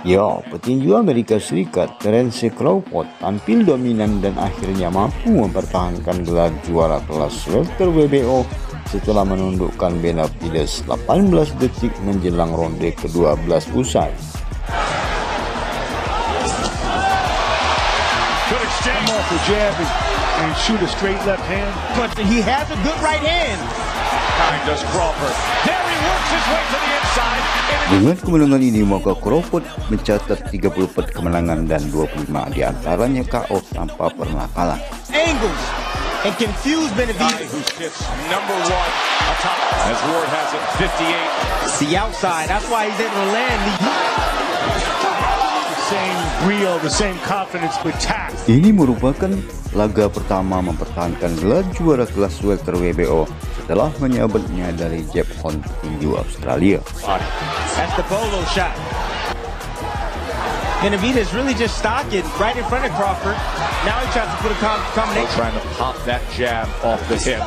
Ya, petinju Amerika Serikat Terence Crawford tampil dominan dan akhirnya mampu mempertahankan gelar juara kelas welter WBO setelah menundukkan Benavides 18 detik menjelang ronde ke-12 usai. Dengan kemenangan ini, maka Crawford mencatat 34 kemenangan dan 25 diantaranya KO tanpa pernah kalah. Angles and confuse Benavides, who sits number 1 atop, as Ward has it, 58. The outside, that's why he's able to land the same confidence with tact. Ini merupakan laga pertama mempertahankan gelar juara kelas welter WBO setelah menyabetnya dari Jeff Horn, petinju Australia. That's the polo shot. Benavides really just stalking right in front of Crawford. Now he tries to put a combination. Trying to pop that jab off the hip.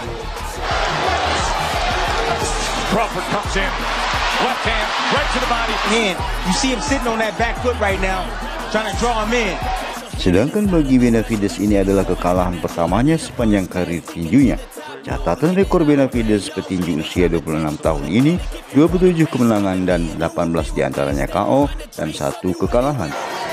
Crawford comes in. Left hand, right to the body. Man, you see him sitting on that back foot right now, trying to draw him in. Sedangkan bagi Benavides ini adalah kekalahan pertamanya sepanjang karir tinjunya. Catatan rekor Benavides petinju usia 26 tahun ini 27 kemenangan dan 18 diantaranya KO dan 1 kekalahan.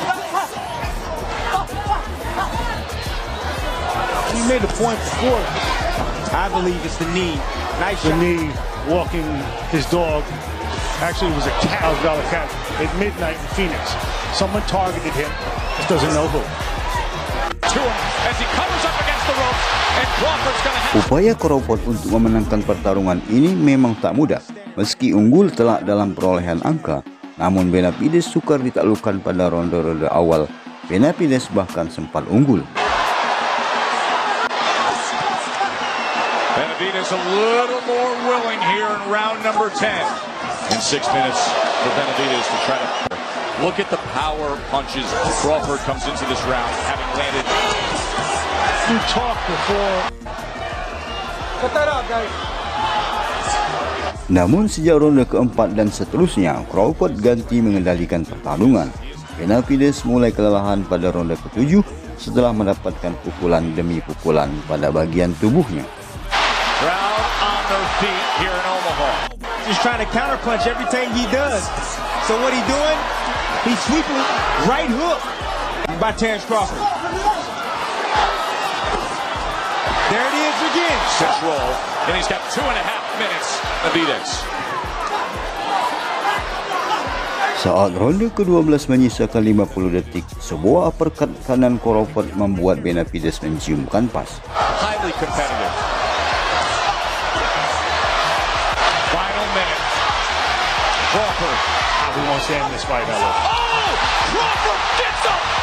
He made a point before. I believe it's the knee. Nice The shot. knee walking his dog. Actually, it was a cat at midnight in Phoenix. Someone targeted him. Just doesn't know who. To him as he covers up against the ropes, and Crawford's going to have. Upaya Crawford untuk memenangkan pertarungan ini memang tak mudah. Meski unggul telak dalam perolehan angka, namun Benavides sukar ditaklukkan pada ronde-ronde awal. Benavides bahkan sempat unggul. Benavides a little more willing here in round number 10. In 6 minutes for Benavides to try to look at the power punches. Crawford comes into this round having landed. We talked before. Cut that out, guys. Namun sejak ronde keempat dan seterusnya, Crawford ganti mengendalikan pertarungan. Benavides mulai kelelahan pada ronde ke-7 setelah mendapatkan pukulan demi pukulan pada bagian tubuhnya. Crowd on their feet here in Omaha. Just trying to counterpunch everything he does. So what he doing? He's sweeping right hook by Terence Crawford. There it is again. 6 roll, and he's got 2.5 minutes. Benavides. Saat ronde ke-12 menyisakan 50 detik, sebuah uppercut kanan Crawford membuat Benavides menciumkan pas. Highly competitive. Final minute. Crawford. We won't stand this fight, Ella. Oh! Crawford gets up!